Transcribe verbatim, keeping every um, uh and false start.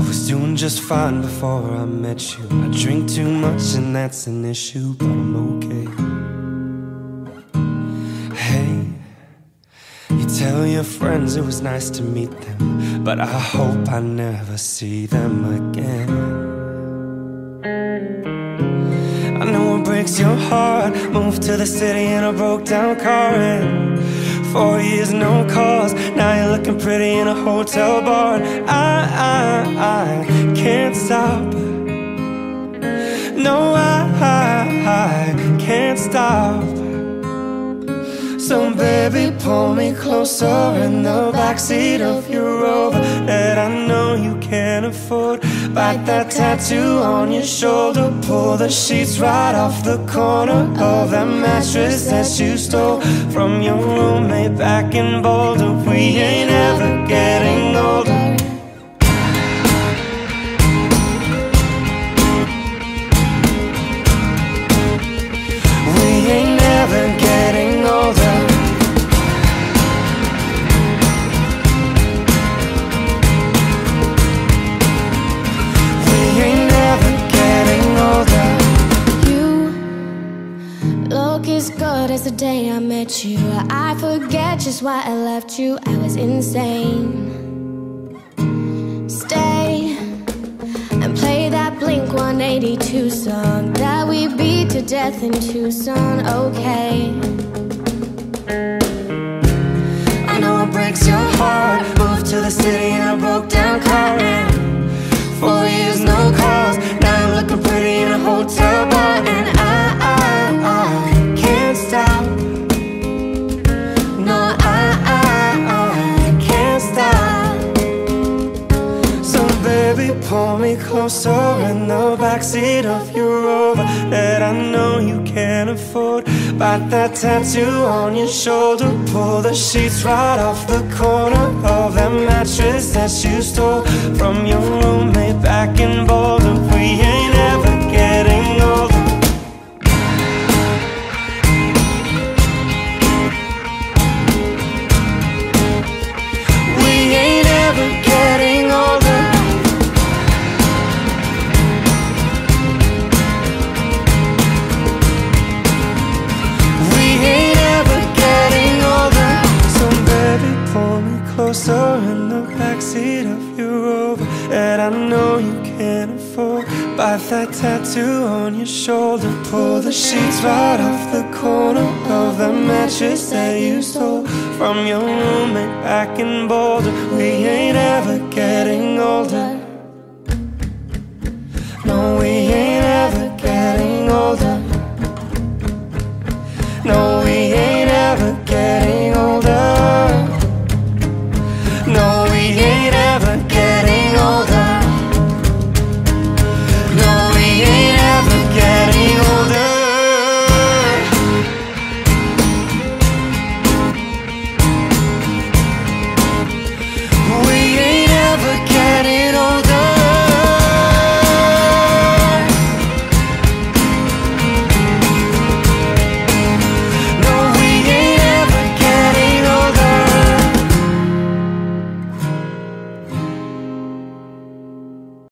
was doing just fine before I met you. I drink too much and that's an issue, but I'm okay. Hey, you tell your friends it was nice to meet them, but I hope I never see them again. I know it breaks your heart. Moved to the city in a broke down car, and four years no calls. Now you're looking pretty in a hotel bar. I, I, I can't stop. No, I, I, I can't stop. So baby, pull me closer in the backseat of your Rover that I know you can't afford. Bite that tattoo on your shoulder. Pull the sheets right off the corner of that mattress that you stole from your roommate back in Boulder. We ain't ever getting older. We ain't never getting older. As good as the day I met you. I forget just why I left you. I was insane. Stay and play that Blink one eighty-two song that we beat to death in Tucson. Okay, I know it breaks your heart. Moved to the city in a broke down car, and four years no calls. Now I'm looking pretty in a hotel bar, and I, I, I can't stop. No, I, I, I can't stop. So baby, pull me closer in the backseat of your Rover that I know you can't afford. Bite that tattoo on your shoulder. Pull the sheets right off the corner of that mattress that you stole from your roommate back in Boulder. We ain't ever getting older. Closer in the backseat of your Rover that I know you can't afford. Bite that tattoo on your shoulder. Pull the sheets right off the corner of the mattress that you stole from your roommate back in Boulder. We ain't ever getting older.